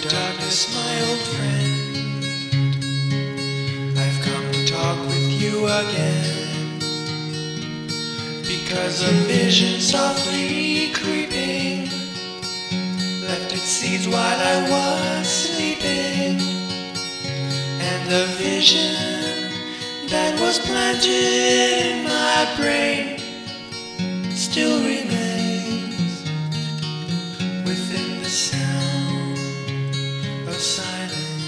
darkness, my old friend, I've come to talk with you again, because a vision softly creeping left its seeds while I was sleeping, and the vision that was planted in my brain still remains within the sound of silence.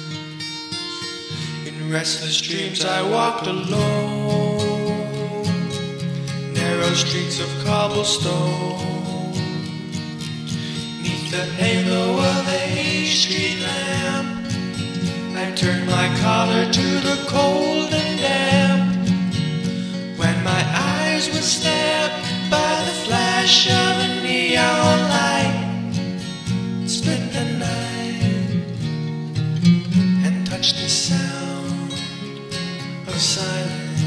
In restless dreams I walked alone, narrow streets of cobblestone, neath the halo of a street lamp. I turned my collar to the cold and damp, when my eyes were stabbed by the flash of a neon light. Split the night and touched the sound of silence,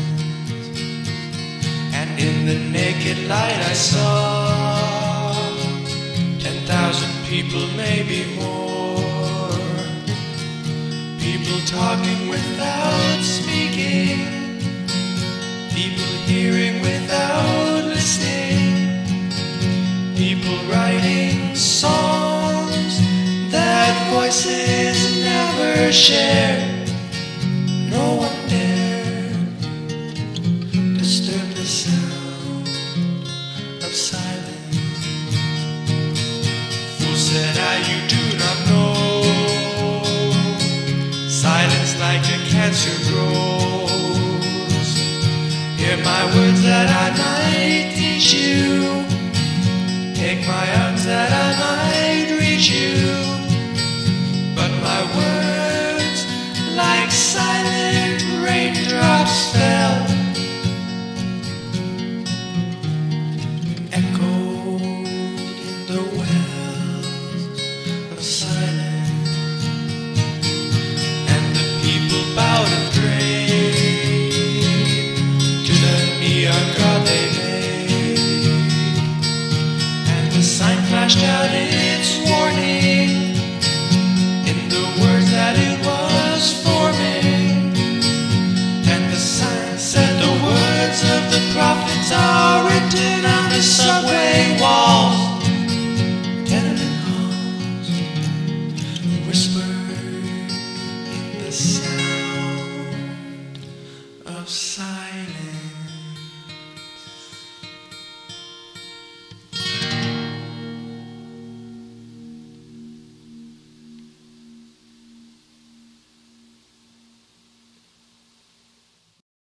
and in the naked light I saw 10,000 people, maybe more, people talking without speaking, people hearing without listening, people writing songs that voices never shared. No one dared disturb the sound of silence. Fool, said I, you do not know, silence like a cancer grows. Hear my words that I might teach you, take my arms that I might reach you, but my words like silent raindrops fell, echoed in the wells of silence, and the people bowed and prayed to the neon god they made, and the sign flashed out its warning in the words that it was forming, and the sign said the words of the prophets are written on the subway walls, tenement halls, whisper